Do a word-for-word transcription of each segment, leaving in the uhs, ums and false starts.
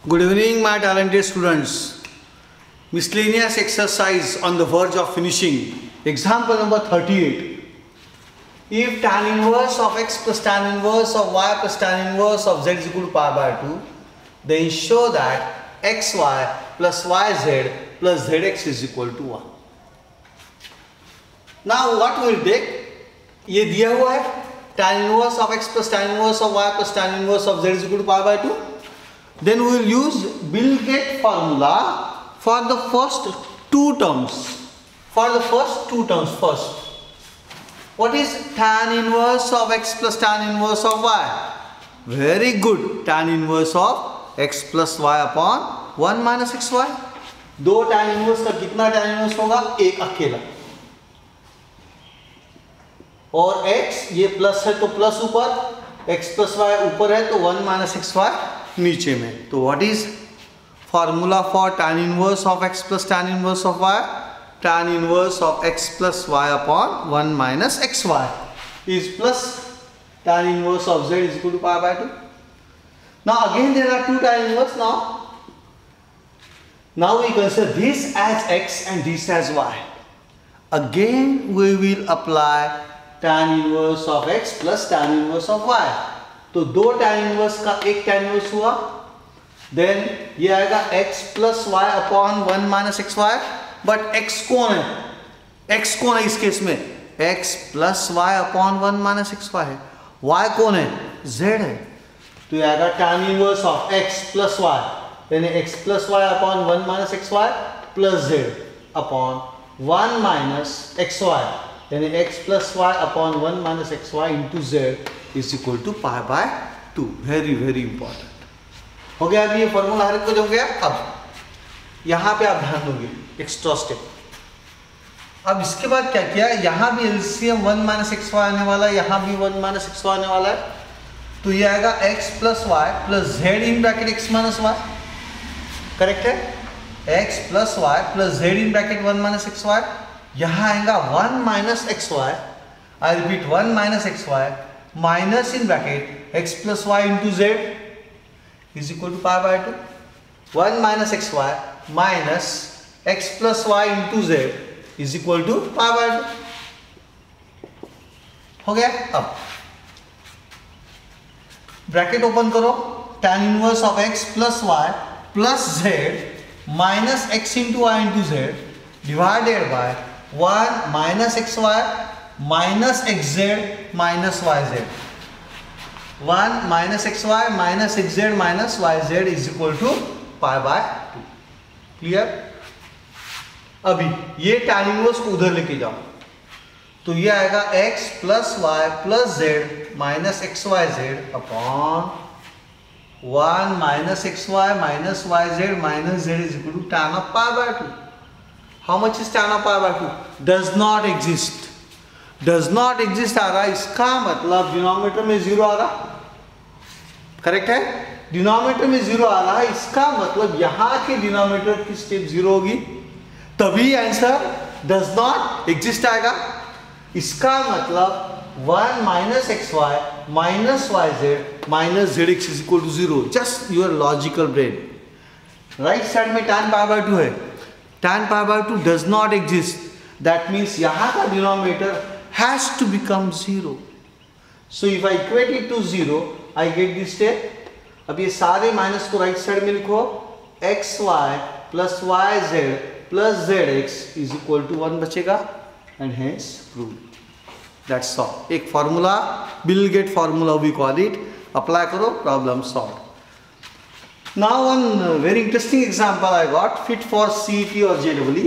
Good evening, my talented students. Miscellaneous exercise on the verge of finishing. Example number thirty-eight. If tan inverse of x plus tan inverse of y plus tan inverse of z is equal to pi by two, then show that xy plus yz plus zx is equal to one. Now what will take? ये दिया हुआ है tan inverse of x plus tan inverse of y plus tan inverse of z is equal to pi by two. Then we will use Bill-Gates formula for the first two terms. For the first two terms first. What is tan inverse of x plus tan inverse of y? Very good. Tan inverse of x plus y upon one minus xy. दो tan inverse का कितना tan inverse होगा? एक अकेला. और x ये plus है तो प्लस ऊपर, x प्लस y ऊपर है तो वन माइनस एक्स वाई नीचे में. तो what is formula for tan inverse of x plus tan inverse of y? tan inverse of x plus y upon one minus x y is plus tan inverse of z is equal to pi by two. Now again there are two tan inverse. Now now we consider this as x and this as y. Again we will apply tan inverse of x plus tan inverse of y. तो दो tan inverse का एक tan inverse हुआ. Then ये आएगा x plus y upon one minus x y. But x कौन है? x कौन है इस केस में? x plus y upon one minus x y है. y कौन है? z है. तो ये आएगा tan inverse of x plus y यानी x plus y upon one minus x y plus z upon one minus x y यानी x plus y upon one minus x y into z is equal to pi by two. Very very important हो गया. अभी ये formula हर एक को हो गया. अब यहाँ पे आप ध्यान दोगे एक्स्ट्रा स्टेप. अब इसके बाद क्या किया? यहाँ भी LCM one minus x y आने वाला है, यहाँ भी वन माइनस एक्स वाई आने वाला है. तो ये आएगा x plus y plus z in bracket x minus y. Correct है? x plus y plus z in bracket one minus x y. यहाँ आएगा one minus x y. I repeat one minus x y minus in bracket x plus y into z is equal to pi by two. One minus x y minus x plus y into z is equal to pi by two. हो गया. अब bracket open करो. tan inverse of x plus y plus z minus x into y into z divided by one minus x y minus x z minus y z. One minus x y minus x z minus y z is equal to pi by two. Clear? अभी ये tan inverse को उधर लेके जाओ तो ये आएगा x plus y plus z minus x y z upon one minus x y minus y z minus z is equal to tan of pi by two. How much is tan of pi by two? Does not exist. Does not exist आ रहा. इसका मतलब denominator में zero आ रहा. Correct है? Denominator में zero आ रहा है. इसका मतलब यहां के डिनोमिनेटर की स्टेप जीरो होगी तभी आंसर डज नॉट एग्जिस्ट आएगा. इसका मतलब one minus x y minus y z minus z x is equal to zero. Just your logical brain. Right side में tan पाई बाय टू है. tan pi by two does not exist. That means यहां का denominator has to become zero. So if I equate it to zero, I get this step. अब ये सारे minus को right side में लिखो. X y plus y z plus z x is equal to one बचेगा and hence prove. That's all. एक formula bill gate formula we call it. Apply करो, problem solve. Now one very interesting example I got fit for CET और JW.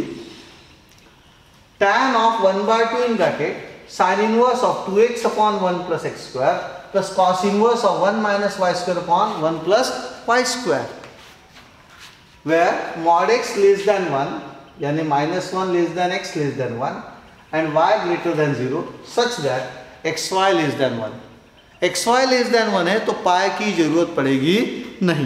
tan of one by two in bracket sin inverse of two x upon one plus x square plus cos inverse of one minus y square upon one plus y square where mod x less than one यानी minus one less than x less than one and y greater than zero such that xy less than one. xy less than one है तो पाई की जरूरत पड़ेगी नहीं.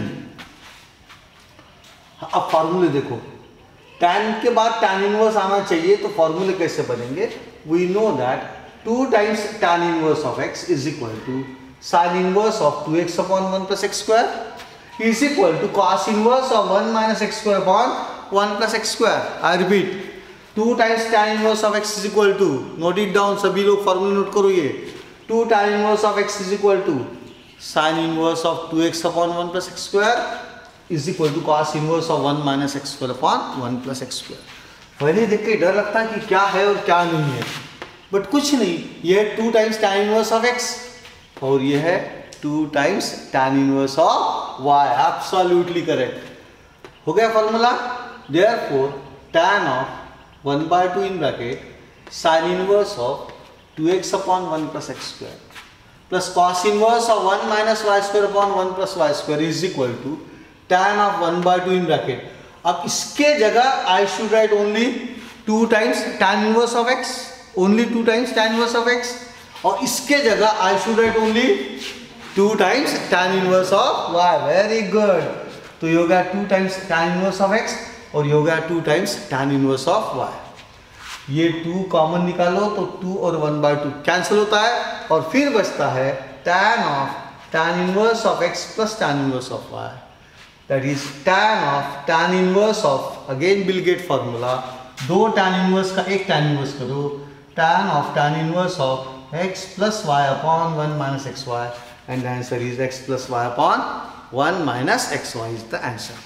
अब फॉर्मूले देखो. tan के बाद tan इनवर्स आना चाहिए तो फॉर्मूले कैसे बनेंगे? We know that two times tan inverse of x is equal to sin inverse of two x upon one plus x square is equal to cos inverse of one minus x square upon one plus x square. I repeat, two times tan inverse of x is equal to, note it down सभी लोग formula note करो ये, two tan inverse of x is equal to sin inverse of two x upon one plus x square is equal to cos inverse of one minus x square upon one plus x square. पहले देख के डर लगता है कि क्या है और क्या नहीं है, बट कुछ नहीं, ये है two times tan inverse of x और ये है two times tan inverse of y. Absolutely correct हो गया formula. Therefore tan of one by two in bracket sin inverse of two x upon one plus x square plus cos inverse of one minus y square upon one plus y square is equal to tan of one by two in bracket. अब इसके जगह I should write only two times tan inverse of x, only two times tan inverse of x, और इसके जगह I should write only two times tan inverse of y. Very good. तो ये हो गया two times tan inverse of x और ये हो गया two times tan inverse of y. ये टू कॉमन निकालो तो टू और वन बाय टू कैंसिल होता है और फिर बचता है tan of tan inverse of x plus tan inverse of y. That is tan of tan inverse of, again Bill Gates formula, दो tan inverse का एक tan inverse करो, tan of tan inverse of x plus y upon one minus xy, and the answer is x plus y upon one minus xy is the answer.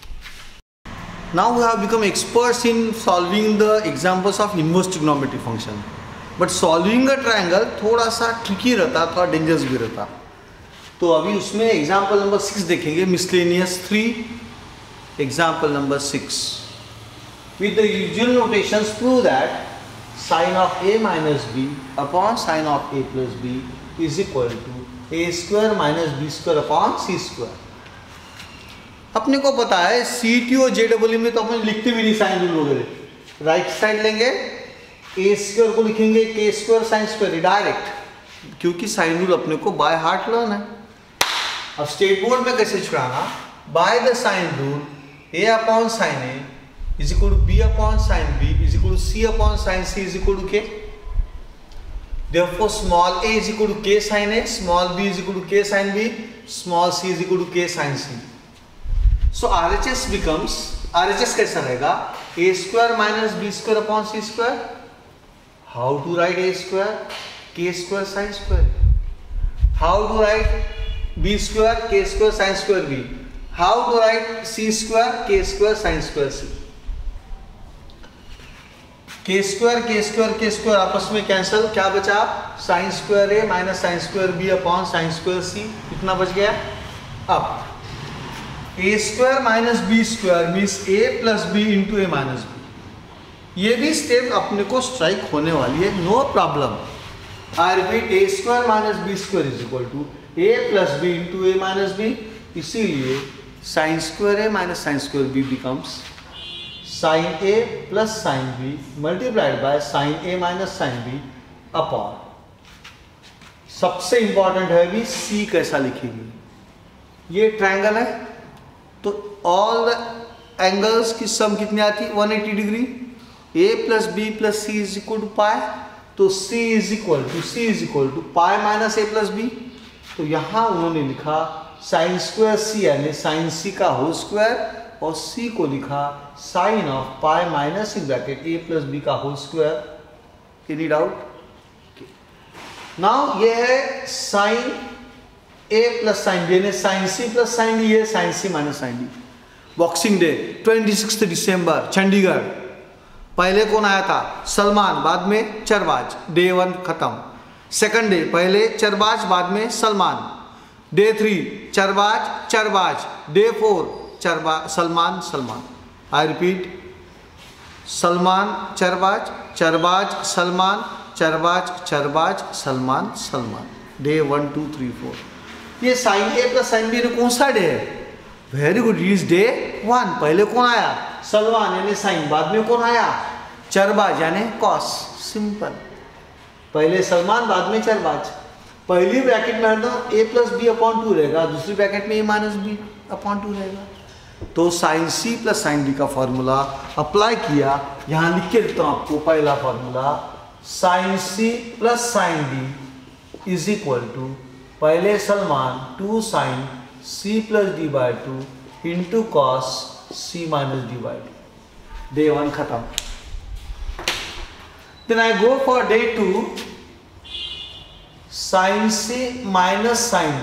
Now we have become experts in solving the examples of inverse trigonometry function, but solving a triangle थोड़ा सा tricky रहता, थोड़ा dangerous भी रहता. तो अभी उसमें example number six देखेंगे, miscellaneous three. Example number six, with the usual notations prove that sine of A minus B upon sine of A plus b is equal to a square minus B square upon c square. अपने को पता है C T और J W में तो अपन लिखते भी नहीं साइन रूल वगैरह, राइट साइड लेंगे, ए स्क्वायर को लिखेंगे k square sine square direct, क्योंकि साइन रूल अपने को बाय हार्ट लर्न है. अब स्टेट बोर्ड में कैसे छुड़ाना, by the sine rule a upon sine a is equal to b upon sine b is equal to c upon sine c is equal to k. Therefore small a is equal to k sine A, small b is equal to k sine B, small c is equal to k sine c. So RHS becomes, RHS कैसा रहेगा, a square minus B square upon c square. How to write a square k square sine square. How to write b square k square sin square b. How to write c square k square sin square c. k square k square k square आपस में cancel, क्या बचा sin square a minus sin square b upon sin square c, कितना बच गया. अब a square minus b square means a plus b into a minus b. ये भी स्टेप अपने को स्ट्राइक होने वाली है, no problem. I repeat, a square minus b square is equal to a plus b into a minus b, इसीलिए sin square a minus sin square b becomes sin a plus sin b multiplied by sin a minus sin b upon, सबसे important है भी c कैसा लिखेंगे. ये triangle है तो all the angles की सम कितनी आती है, one eighty degree. a plus b plus c is equal to pi, तो c is equal to c is equal to pi minus a plus b. तो यहाँ उन्होंने लिखा साइन स्क्वायर सी यानी साइन सी का होल स्क्वायर और सी को लिखा sine of pi minus in bracket A plus B का whole square. Any doubt? Now ये है sine A plus sine B यानी sine C plus sine D है, sine C minus sine D. Boxing day twenty six दिसंबर चंडीगढ़. पहले कौन आया था, सलमान, बाद में चरबाज. डे वन खत्म. सेकंड डे पहले चरबाज बाद में सलमान. डे थ्री चरबाज चरबाज. डे फोर चरबाज सलमान सलमान. आई रिपीट, सलमान चरबाज चरबाज सलमान चरबाज चरबाज Salman Salman. Day one two three four. ये sine A plus sine B कौन सा डे है, very good, is day one. पहले कौन आया, सलमान यानी साइन, बाद में कौन आया, चरबाज यानी कॉस. सिंपल, पहले सलमान बाद में चरबाज. पहली ब्रैकेट में हरदम a plus B upon two रहेगा, दूसरी ब्रैकेट में a minus B upon two रहेगा. तो sine C plus sine D का फॉर्मूला अप्लाई किया, यहाँ लिख के देता हूँ आपको. पहला formula sine C plus sine D is equal to पहले Salman two sine C plus D by two into cos C minus D by two. Day one खत्म। Then I go for day two, sine C minus sine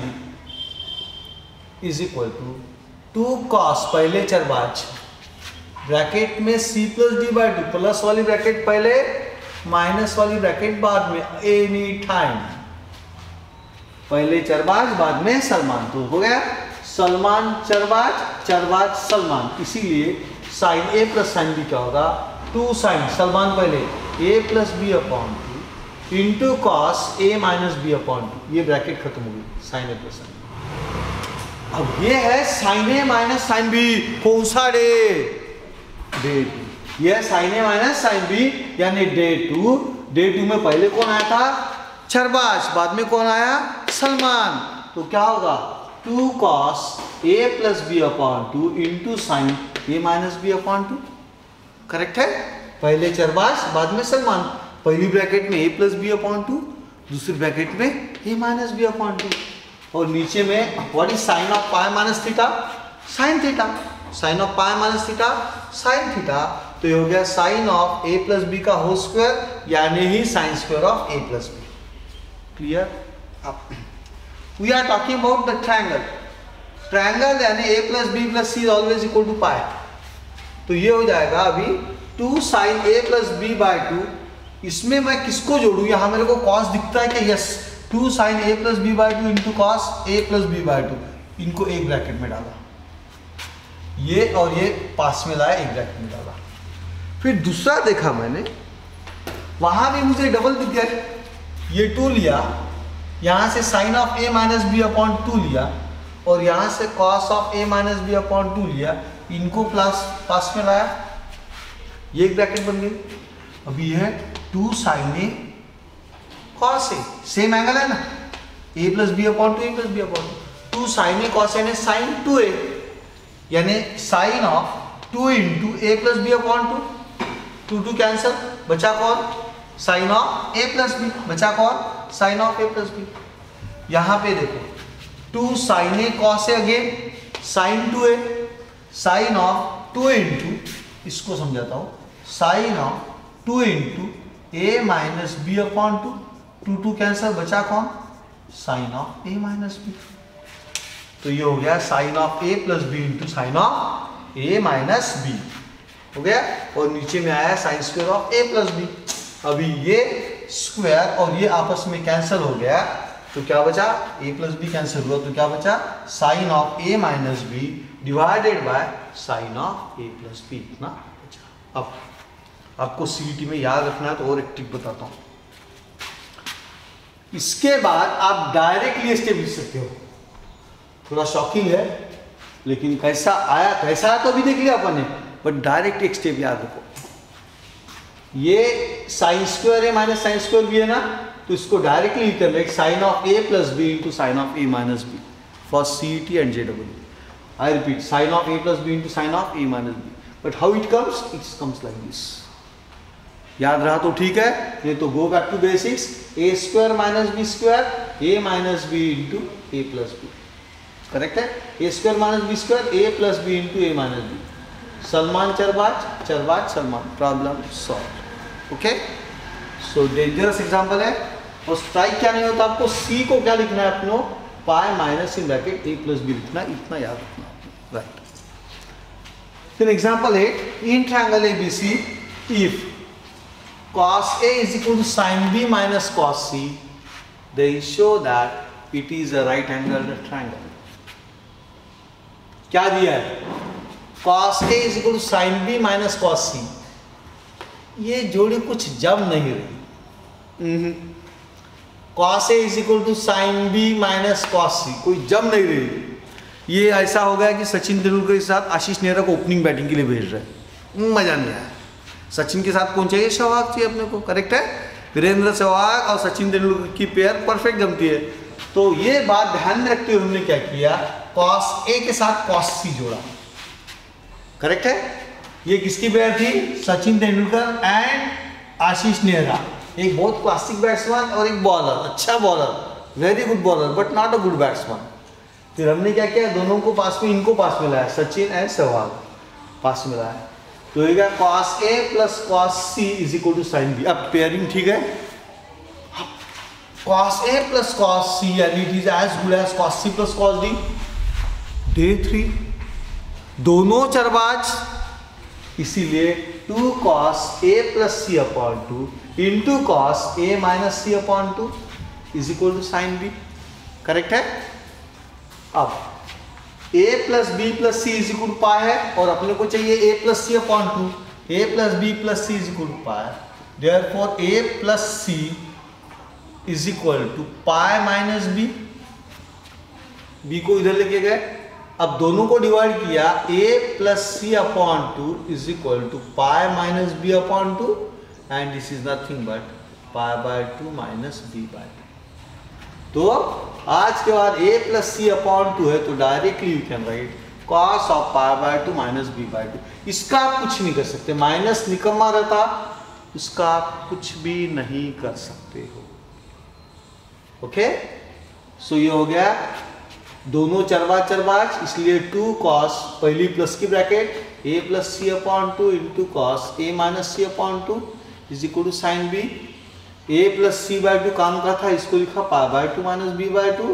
D is equal to two cos, पहले चरबाज bracket में C plus D by two, plus वाली bracket पहले minus वाली bracket बाद में, any time पहले चरबाज बाद में सलमान। तो हो गया सलमान चरबाज, चरबाज सलमान, इसीलिए sine A plus sine B क्या होगा, टू साइन सलमान पहले A plus B upon two into cos A minus B upon two. ये ब्रैकेट खत्म हो गई, sine A plus sine B. अब ये है sine A minus sine B, कौन सा डे, डे टू। यह sine A minus sine B यानी डे टू। डे टू में पहले कौन आया था, चरबाज, बाद में कौन आया, सलमान। तो क्या होगा, two cos A plus B upon two into sine A minus B upon two. Correct है, पहले चरबाज बाद में सलमान, पहली ब्रैकेट में A plus B upon two, दूसरी ब्रैकेट में A minus B upon two, और नीचे में what is sine of pi minus theta, sine theta, sine of pi minus theta sine theta. तो ये हो गया sine of A plus B का होल स्क्वायर यानी ही sine square of A plus B. Clear? We are talking about the triangle. Triangle यानी A plus B plus C is always equal to pi. तो ये हो जाएगा अभी two sine A plus B by two. इसमें मैं किसको जोड़ू, यहां मेरे को कॉस दिखता है कि yes, two sine A plus B by two into cos A plus B by two, इनको एक ब्रैकेट में डाला, ये और ये पास में लाया, एक ब्रैकेट में डाला। फिर दूसरा देखा मैंने, वहां भी मुझे डबल दिख गया, ये टू लिया, यहां से sine of A minus B upon two लिया, और यहां से cos of A minus B upon two लिया, इनको प्लस पास में लाया, ये एक ब्रैकेट बन गई। अभी है two sine A cos A, same angle है ना, A plus B upon two, A plus B upon two, two sine A cos A sine two A, यानी sine of two into A plus B upon two, two two cancel, बचा कौन, sine of A plus B, बचा कौन, sine of A plus B. यहां पे देखो two sine A cos A again sine two A, sign of two into, इसको समझाता हूं, sine of two into A minus B upon two, two two cancel, बचा कौन, sine of A minus B. तो ये हो गया sine of A plus B into sine of A minus B हो गया, और नीचे में आया sine square of A plus B. अभी ये स्क्वायर और ये आपस में कैंसिल हो गया, तो क्या बचा, ए प्लस बी कैंसिल हुआ, तो क्या बचा, sine of A minus B divided by sine of A plus B, इतना बचा। अब आपको सीईटी में याद रखना है तो और एक ट्रिक बताता हूं। इसके बाद आप डायरेक्टली स्टेप लिख सकते हो, थोड़ा शॉकिंग है लेकिन कैसा आया, कैसा आया तो अभी देख लिया अपन ने, बट डायरेक्ट एक स्टेप याद रखो। ये साइन स्क्वायर है माइनस साइन स्क्वायर भी है ना, तो इसको डायरेक्टली लिख कर ले, sine of A plus B into sine of A minus B for CET and JW. I repeat, sine of A plus B into sine of A minus B, but how it comes, it comes like this. याद रहा तो ठीक है, नहीं तो go back to basics, A square minus B square, A minus B into A plus B, correct है, A square minus B square, A plus B into A minus B, Salman चरबाज, चरबाज Salman, problem solve. Okay, so dangerous example है, और strike क्या नहीं होता आपको, सी को क्या लिखना है अपनो, pi minus in bracket A plus B लिखना, इतना याद रखना, राइट। फिर example eight, in triangle A B C if cos A is equal to sin B minus cos C, they show that it is a right angled triangle. क्या दिया है, cos A is equal to sin B minus cos C, ये जोड़ी कुछ जम नहीं रही, cos A is equal to sin B minus cos C, कोई जम नहीं रही। ये ऐसा हो गया कि सचिन तेंदुलकर के साथ आशीष नेहरा को ओपनिंग बैटिंग के लिए भेज रहे हैं, मजा नहीं आया। सचिन के साथ कौन चाहिए, सहवाग चाहिए अपने को, करेक्ट है, वीरेंद्र सहवाग और सचिन तेंदुलकर की पेयर परफेक्ट जमती है। तो ये बात ध्यान में रखते हुए हमने क्या किया, cos A के साथ cos C जोड़ा, करेक्ट है। ये किसकी पेयर थी, सचिन तेंदुलकर एंड आशीष नेहरा, एक बहुत क्लासिक बैट्समैन और एक बॉलर, अच्छा bowler, very good bowler but not a good batsman. फिर हमने क्या किया, दोनों को पास में, इनको पास में लाया, सचिन एंड सहवाग पास में लाया, तो ये क्या cos A plus cos C is equal to sine B. अब पेयरिंग ठीक है, cos A plus cos C यानी it is as good as cos C plus cos D। Day three दोनों चरबाज, इसीलिए two cos A plus C upon two into cos A minus C upon two is equal to sine B. Correct है। अब a plus B plus C is equal to pi है, और अपने को चाहिए a plus C upon two, a plus B plus C is equal to pi, therefore a plus C is equal to pi minus B. b को इधर लेके गए, अब दोनों को डिवाइड किया, a plus C upon two is equal to pi minus B upon two, and this is nothing but pi by two minus B by two. तो आज के बाद a plus C upon two है, तो directly you can write cos of pi by two minus B by two. इसका आप कुछ नहीं कर सकते, माइनस निकम्मा रहता, उसका आप कुछ भी नहीं कर सकते हो। ओके, सो ये हो गया दोनों चरबाज चरबाज, इसलिए टू कॉस, पहली प्लस की bracket, a plus C upon two into cos a minus C upon two is equal to sine B. a plus C by two काम का था, इसको लिखा pi by two minus B by two.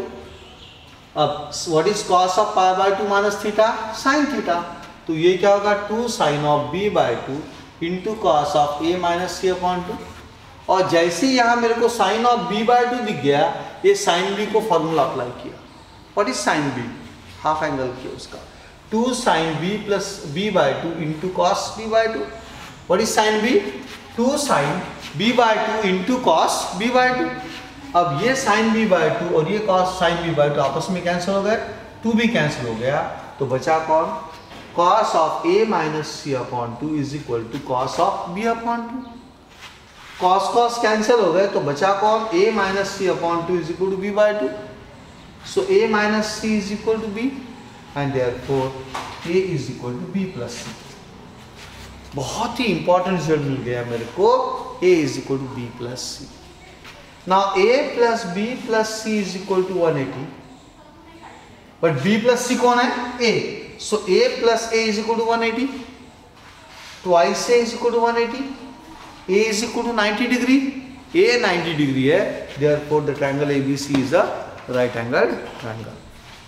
अब what is cos of pi by two minus theta, sine theta, तो ये क्या होगा two sine of b by two into cos of a minus C upon two. और जैसे यहाँ मेरे को sine of b by two दिख गया, ये साइन b को फॉर्मूला अप्लाई किया। What is sine b, half angle किया उसका, two sine b plus b by two into cos b by two. What is sine b, two sine b by two into cos b by two. अब ये sine b by two और ये cos sine b by to आपस में cancel हो गए, to भी cancel हो गया, तो बचा कौन, cos of a minus C upon two is equal to cos of b upon two. Cos cos cancel हो गए, तो बचा कौन, a minus C upon two is equal to b by two. So a minus C is equal to b and therefore a is equal to b plus c। बहुत ही important result मिल गया मेरे को, a is equal to b plus C. Now a plus b plus c is equal to one eighty, but b plus c कौन है, a, so a plus a is equal to one eighty, twice a is equal to one eighty, a is equal to ninety degree, a ninety degree है, therefore the triangle A B C is a right angle triangle.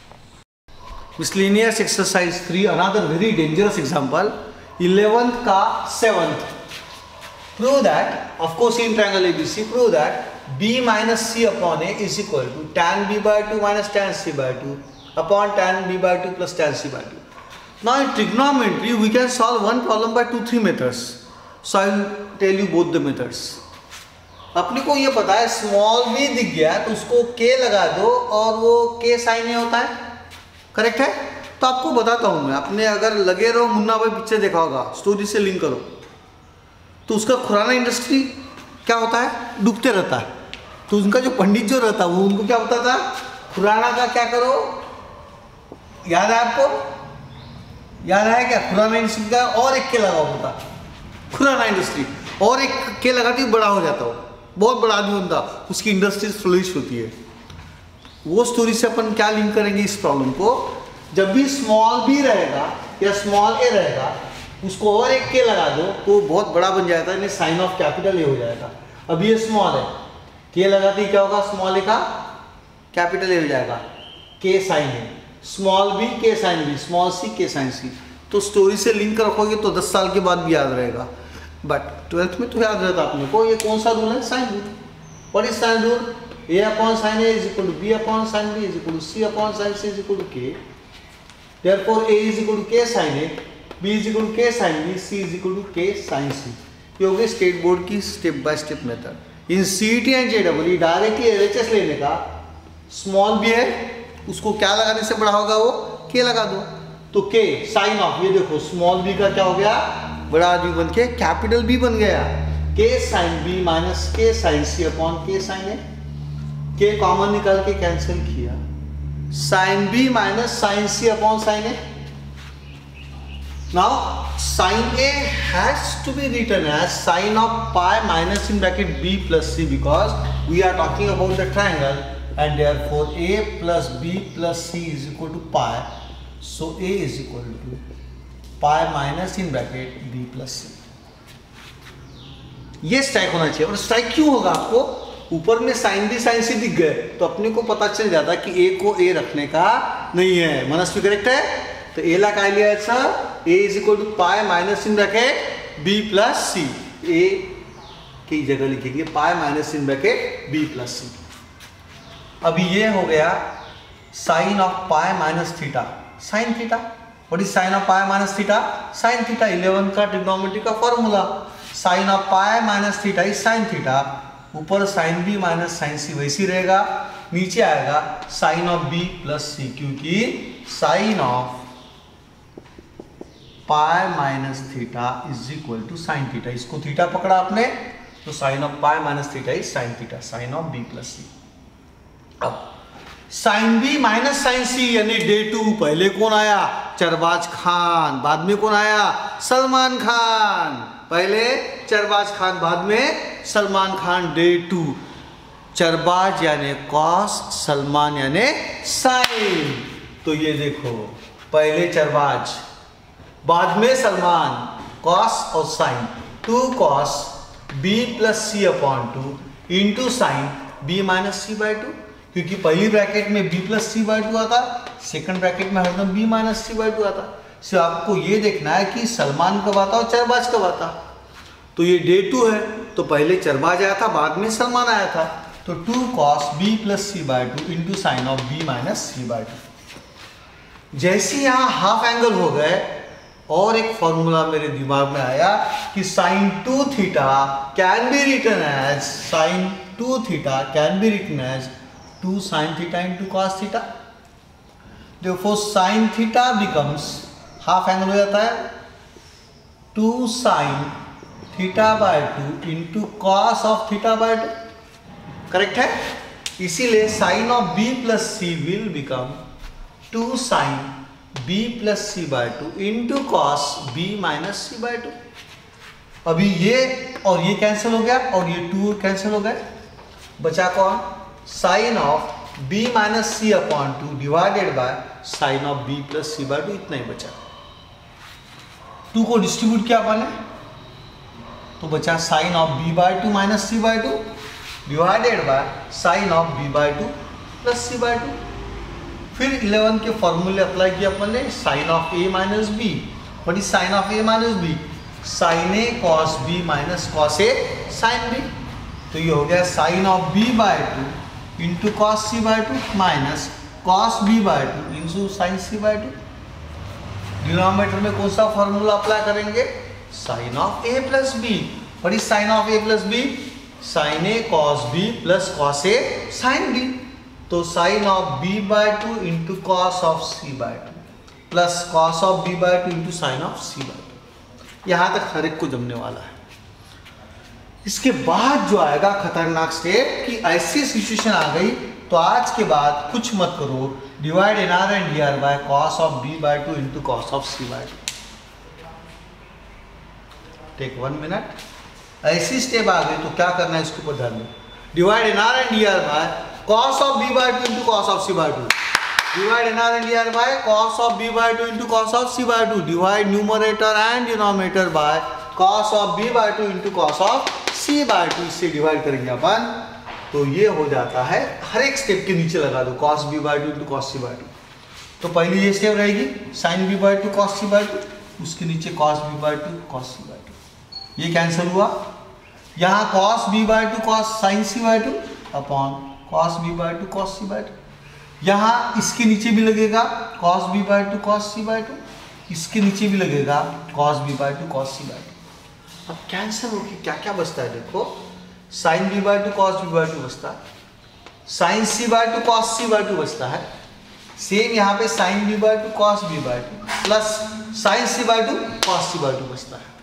Miscellaneous exercise three, another very dangerous example, eleventh का seventh. Prove that, of course in triangle A B C, prove that b minus c upon a is equal to tan b by two minus tan c by two upon tan b by two plus tan c by two. Now in trigonometry we can solve one problem by two three methods. So I will tell you both the methods. अपने को ये पता है small b दिख गया तो उसको k लगा दो और वो k साइन a होता है, करेक्ट है। तो आपको बताता हूँ मैं, अपने अगर लगे रहो, मुन्ना भाई पिक्चर देखा होगा, स्टोरी से लिंक करो, तो उसका खुराना इंडस्ट्री क्या होता है, डूबते रहता है। तो उनका जो पंडित जो रहता है वो उनको क्या होता था, खुराना का क्या करो, याद है आपको, याद है क्या, खुराना इंडस्ट्री का और एक के लगाओ होता, खुराना इंडस्ट्री और एक के लगाती बड़ा हो जाता हो, बहुत बड़ा आदमी बनता, उसकी इंडस्ट्री फ्लोरिश होती है। वो स्टोरी से अपन क्या लिंक करेंगे इस प्रॉब्लम को, जब भी स्मॉल बी रहेगा या स्मॉल ए रहेगा उसको और एक के लगा दो तो बहुत बड़ा बन जाता है, साइन ऑफ कैपिटल ए हो जाएगा। अब ये स्मॉल है, के लगाते ही क्या होगा, स्मॉल ए का कैपिटल ए हो जाएगा, के साइन ए, स्मॉल बी के साइन बी, स्मॉल सी के साइन सी। तो स्टोरी से लिंक रखोगे तो दस साल के बाद भी याद रहेगा, बट ट्वेल्थ में तो याद रहता अपने को। ये कौन सा रूल है, sine rule. What is sine rule, a upon sine a is equal to b upon sine b is equal to c upon sine c is equal to k. Therefore a is equal to k sine a, b is equal to k sine b, c is equal to k sine c. ये हो गई state board की step by step method. In CET and JW directly LHS लेने का, small B है उसको क्या लगाने से बड़ा होगा, वो के लगा दो, तो के साइन ऑफ, ये देखो स्मॉल बी का क्या हो गया, बड़ा बी बन के कैपिटल बी बन गया, k sine b minus k sine c upon k sine a. K common निकाल के कैंसिल किया, sine b minus sine c upon sine a. Now sin A has to be written as sin of pi minus in bracket b plus c, because we are talking about the triangle and therefore a plus b plus c is equal to pi. So a is equal to pi minus in bracket b plus c. ये strike होना चाहिए। और strike क्यों होगा? आपको ऊपर में sine B sign सी दिख गए तो अपने को पता चल जाता कि ए को ए रखने का नहीं है। मनस्वी करेक्ट है? तो ए ला क्या लिया sir? A is equal to pi minus in bracket b plus c. A की जगह लिखेंगे pi minus in bracket b plus c. अभी ये हो गया sine of pi minus theta, sine theta. What is sine of pi minus theta? Sine theta eleven का trigonometry का formula. Sine of pi minus theta is sine theta. ऊपर sine b minus sine c वैसी रहेगा, नीचे आएगा sign of b plus c, क्योंकि sine of pi minus theta is equal to sine theta. इसको theta पकड़ा आपने तो sine of pi minus theta is sine theta, sine of b plus c. अब sine b minus sine c यानी day to. पहले कौन आया? चरबाज खान। बाद में कौन आया? सलमान खान। पहले चरबाज खान, बाद में सलमान खान। Day two. चरबाज यानी कॉस, सलमान यानी साइन। तो ये देखो, पहले चरबाज, बाद में सलमान, कॉस और sine. Two cos b plus C upon two into sine b minus c by two, क्योंकि पहली ब्रैकेट में b plus c by two आता, सेकंड ब्रैकेट में हरदम b minus c by two आता। सो आपको ये देखना है कि सलमान कब आता और चरबाज कब आता। तो ये डे टू है तो पहले चरबाज आया था, बाद में सलमान आया था। तो two cos b plus c by two into sine of b minus c by two. जैसे यहाँ हाफ एंगल हो गए और एक फॉर्मूला मेरे दिमाग में आया कि sine two theta can be written as sine two theta can be written as two sine theta into cos theta. देखो sine theta becomes, half angle हो जाता है, two sine theta by two into cos of theta by two. Correct है? इसीलिए sine of b plus c will become two sine b plus C by two into cos b minus c by two. अभी ये और ये cancel हो गया और ये टू कैंसिल हो गए, बचा कौन? Sine of b minus C upon two divided by sine of b plus C by two. इतना ही बचा। टू को डिस्ट्रीब्यूट किया अपन ने तो बचा sine of b by two minus c by two divided by sine of b by two plus C by two. फिर इलेवन के फॉर्मूले अप्लाई किया अपन ने, sine of A minus b. What is sine of A minus b? Sine A cos b minus cos A sine b. तो ये हो गया sine of b by two into cos c by two minus cos B by two into sine c by two. Denominator में कौन सा formula apply करेंगे? Sine of A plus b. What is sine of A plus b? Sine A cos b plus cos A sine b. तो sine of b by two into cos of c by two plus cos of b by two into sine of c by two. यहां तक हर एक को जमने वाला है। इसके बाद जो आएगा खतरनाक स्टेप कि ऐसी सिचुएशन आ गई तो आज के बाद कुछ मत करो, divide N R and D R by cos of b by two into cos of c by two. Take one minute. ऐसी स्टेप आ गई तो क्या करना है इसके ऊपर ध्यान दो। Divide N R and D R by cos of b by two into cos of c by two. Divide n r and d r by cos of b by two into cos of c by two. Divide numerator and denominator by cos of b by two into cos of c by two. इससे divide करेंगे अपन तो ये हो जाता है। हर एक step के नीचे लगा दो cos b by two into cos c by two। तो पहली ये स्टेप रहेगी sin b by two cos c by two, उसके नीचे cos b by two cos c by two। ये कैंसिल हुआ। यहाँ cos b by two cos sin c by two upon cos b by two cos c by two. यहाँ इसके नीचे भी लगेगा cos b by two cos c by two, इसके नीचे भी लगेगा cos b by two cos c by two. अब कैंसिल होके क्या क्या बचता है? देखो sin b by two cos b by two बचता है, sin c by two cos c by two बचता है। सेम यहाँ पे sin b by two cos b by two plus sin c by two cos c by two बचता है।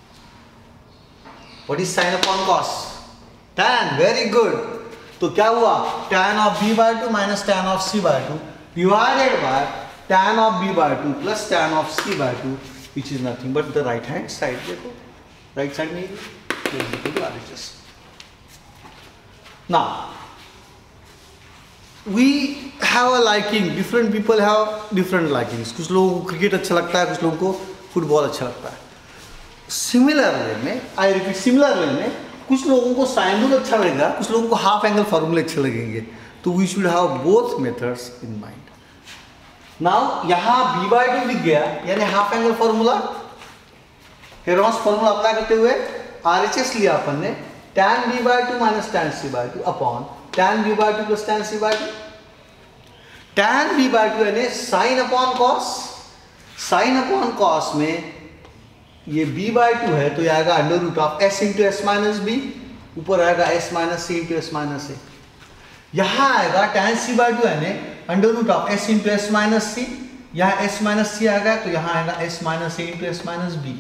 What is sin upon cos? Tan. Very good. तो क्या हुआ? tan of b by two minus tan of c by two divided by tan of b by two plus tan of c by two, which is nothing but the right hand side. देखो right side में now we have a liking, different people have different likings. कुछ लोगों को cricket अच्छा लगता है, कुछ लोगों को फुटबॉल अच्छा लगता है। सिमिलर वे में, आई रिपीट, सिमिलर वे में कुछ लोगों को साइन रूल अच्छा लगेगा, कुछ लोगों को हाफ एंगल फॉर्मूले अच्छे लगेंगे। तो we should have both methods in mind. Now यहाँ बी बाय टू दिख गया, यानी half angle formula, Heron's formula apply करते हुए आर एच एस लिया अपन ने, tan b by two minus tan c by two upon tan b by two plus tan c by two. tan b by two यानी sine upon cos, sine upon cos में ये b by two है तो ये आएगा under root of s into s minus b, ऊपर आएगा s minus c into s minus a. यहाँ आएगा tan c बाय टू यानी under root of s into s minus c, यहाँ s माइनस सी आएगा तो यहाँ आएगा s minus a into s minus b.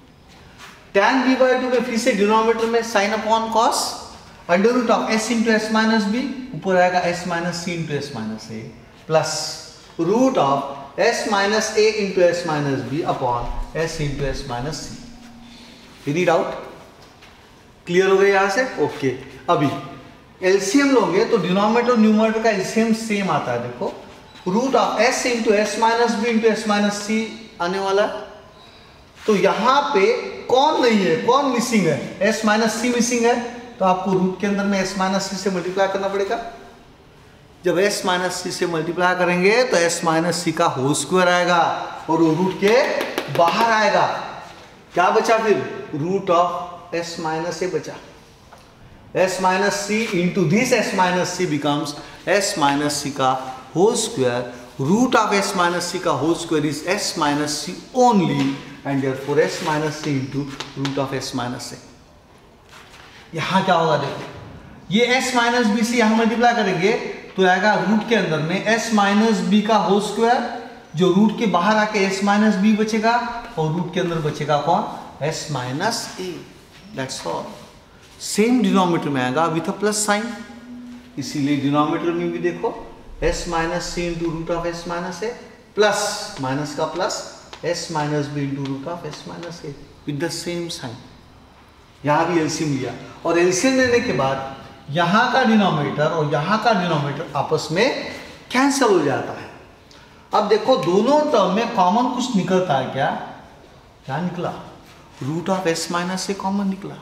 tan b by two में फिर से डिनोमिनेटर में sine upon cos, under root of s into s minus b, ऊपर आएगा s minus c into s minus a, plus root of s minus a into s minus B upon s into s minus c. Any doubt? Clear हो गया यहाँ से? Okay okay. अभी LCM लोगे तो denominator और न्यूमरेटर का LCM same आता है। देखो root of s into s minus B into s minus c आने वाला, तो यहाँ पे कौन नहीं है, कौन मिसिंग है? s माइनस सी मिसिंग है, तो आपको रूट के अंदर में s माइनस सी से मल्टीप्लाई करना पड़ेगा। जब s माइनस सी से मल्टीप्लाई करेंगे तो s माइनस सी का होल स्क्वायर आएगा और वो रूट के बाहर आएगा। क्या बचा फिर? Root of s minus a बचा। s minus c into this s minus c becomes s minus c का whole square. Root of s minus c का whole square is s minus c only and therefore s minus c into root of s minus a। यहाँ क्या होगा देखो, ये s minus b से यहाँ multiply करेंगे तो आएगा रूट के अंदर में s minus b का होल स्क्वायर, जो रूट के बाहर आके s minus b बचेगा और रूट के अंदर बचेगा कौन? s minus a। That's all. Same denominator में आएगा विथ अ प्लस साइन, इसीलिए डिनोमिनेटर में भी देखो s minus c into root of s minus a plus minus का plus s minus b into root of s minus a with the same sign। यहाँ भी LCM लिया और LCM लेने के बाद यहाँ का डिनोमिनेटर और यहाँ का डिनोमिनेटर आपस में कैंसिल हो जाता है। अब देखो दोनों टर्म में कॉमन कुछ निकलता है क्या? क्या निकला? रूट ऑफ s माइनस से कॉमन निकला।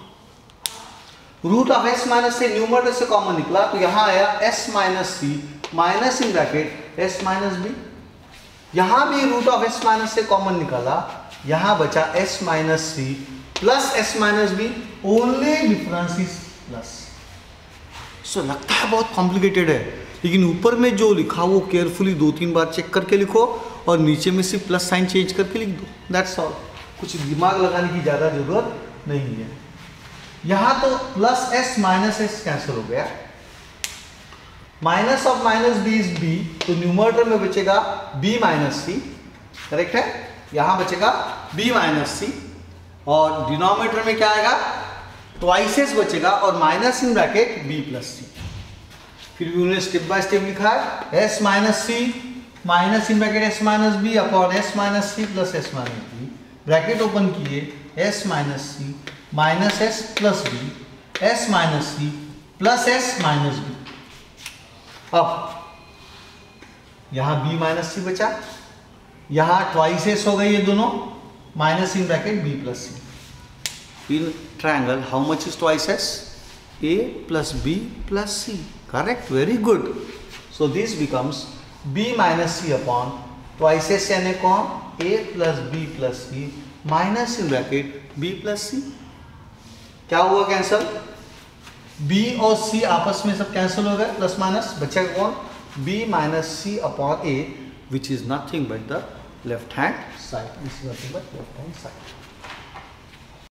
रूट ऑफ s माइनस से न्यूमरेटर से कॉमन निकला तो यहाँ आया s minus c minus in bracket s minus b. यहां भी रूट ऑफ s माइनस से कॉमन निकाला, यहां बचा s minus c plus s minus b, only difference is plus. So लगता है बहुत कॉम्प्लिकेटेड है, लेकिन ऊपर में जो लिखा वो केयरफुली दो तीन बार चेक करके लिखो और नीचे में सिर्फ प्लस साइन चेंज करके लिख दो। That's all. कुछ दिमाग लगाने की ज़्यादा जरूरत नहीं है। यहाँ तो plus s minus s cancel हो गया, minus of minus b is b, तो न्यूमरेटर में बचेगा b माइनस सी, करेक्ट है? यहां बचेगा b माइनस सी और डिनोमिनेटर में क्या आएगा? ट्वाइस एस बचेगा और minus in bracket b plus c. फिर भी उन्होंने स्टेप बाय स्टेप लिखा है s minus c minus in bracket s minus B upon s minus c plus s minus b, bracket open किए s minus c minus s plus b, s minus c plus s minus b. अब यहां b minus सी बचा, यहां twice S हो गई ये दोनों, minus in bracket b plus c. In triangle how much is twice s? a plus b plus c, correct, very good. So this becomes b minus C upon twice s यानी कौन? a plus b plus c minus in bracket b plus c। क्या हुआ cancel? b और c आपस में सब cancel हो गए, प्लस माइनस बचेगा कौन? b minus C upon a, which is nothing but the left hand side. This is nothing but left hand side.